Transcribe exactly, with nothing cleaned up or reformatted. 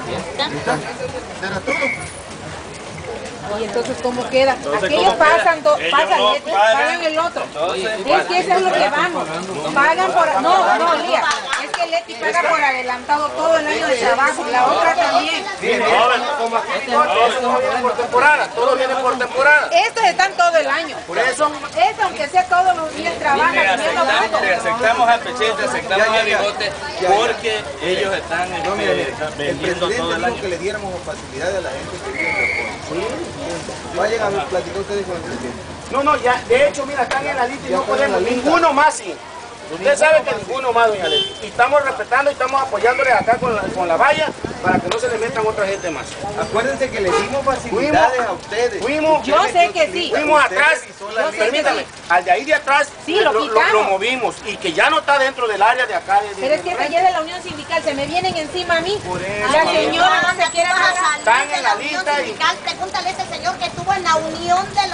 ¿Será todo? Y entonces, ¿cómo queda? Entonces, Aquellos ¿cómo pasan, do, Ellos pagan, no este, pagan. pagan el otro. Entonces, Es que eso es lo que vamos. Pagan por... No, no, Lía. Es que Leti paga por adelantado todo el año de trabajo. La otra también. Como aquí en Norte, eso no viene por temporada, todo viene por temporada. Estos están todo el año. Por eso, Este, aunque sea todos los días, trabajan. Le haciendo aceptamos, gasto. le aceptamos al Pechete, aceptamos a Bigote, porque ellos están No, mira, este, mira, el vendiendo presidente todo el dijo año. que le diéramos facilidades a la gente que vive en Japón. Vayan a platicar ustedes con el presidente. no, no, ya, de hecho, mira, están en la lista y no podemos, ninguno más, sí. Usted sabe que ninguno más, doña Leti. Y estamos respetando y estamos apoyándole acá con la, con la valla para que no se le metan otra gente más. Acuérdense que le dimos facilidades a ustedes. Fuimos, Yo sé que sí. fuimos atrás, Yo sé que permítame, sí. al de ahí de atrás Sí, lo lo, quitamos. lo movimos y que ya no está dentro del área de acá. De, de- Pero es que ayer de la Unión Sindical se me vienen encima a mí. Por eso. La señora no se quiere pagar. Están en la lista y- Pregúntale a ese señor que estuvo en la unión de